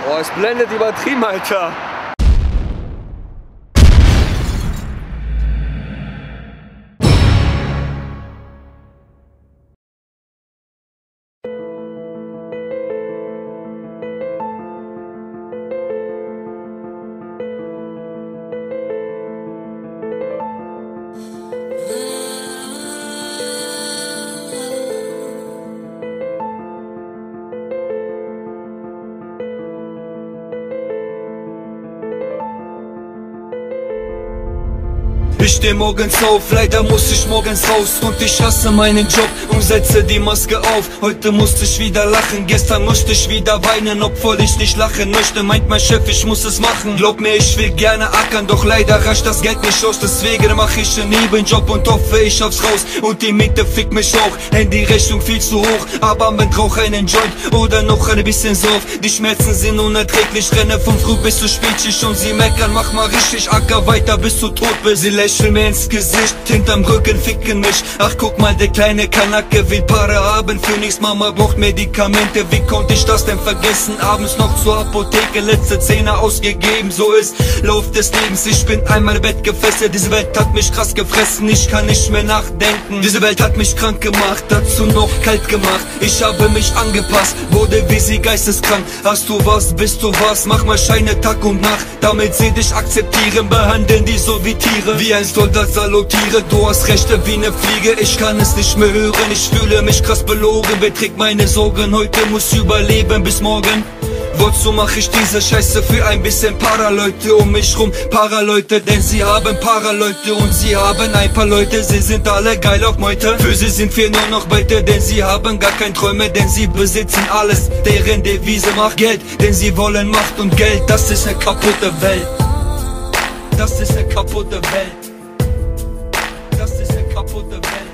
Oh, es blendet übertrieben, Alter. Ich steh morgens auf, leider muss ich morgens raus und ich hasse meinen Job und setze die Maske auf. Heute musste ich wieder lachen, gestern musste ich wieder weinen, obwohl ich nicht lachen möchte, meint mein Chef, ich muss es machen. Glaub mir, ich will gerne ackern, doch leider reicht das Geld nicht aus, deswegen mach ich einen Nebenjob und hoffe, ich schaff's raus. Und die Miete fickt mich auch, Handyrechnung viel zu hoch, aber man braucht einen Joint oder noch ein bisschen Sauf. Die Schmerzen sind unerträglich, renne von früh bis zu Spätschicht und sie meckern, mach mal richtig, acker weiter bis du tot bist. Sie lächeln mir ins Gesicht, hinterm Rücken ficken mich. Ach guck mal, der kleine Kanacke will Paare haben für nichts, Mama braucht Medikamente. Wie konnte ich das denn vergessen? Abends noch zur Apotheke, letzte Zähne ausgegeben. So ist Lauf des Lebens, ich bin einmal Bett gefesselt. Diese Welt hat mich krass gefressen, ich kann nicht mehr nachdenken. Diese Welt hat mich krank gemacht, dazu noch kalt gemacht. Ich habe mich angepasst, wurde wie sie geisteskrank. Hast du was, bist du was, mach mal Scheine Tag und Nacht, damit sie dich akzeptieren, behandeln die so wie Tiere. Wie ein Soldat salutiere, du hast Rechte wie ne Fliege, ich kann es nicht mehr hören, ich fühle mich krass belogen. Wer trägt meine Sorgen, heute muss überleben bis morgen. Wozu mach ich diese Scheiße? Für ein bisschen Paraleute um mich rum, Paraleute, denn sie haben Paraleute und sie haben ein paar Leute, sie sind alle geil auf Meute. Für sie sind wir nur noch Beute, denn sie haben gar kein Träume, denn sie besitzen alles. Deren Devise macht Geld, denn sie wollen Macht und Geld, das ist eine kaputte Welt. Das ist eine kaputte Welt. Das ist eine kaputte Welt.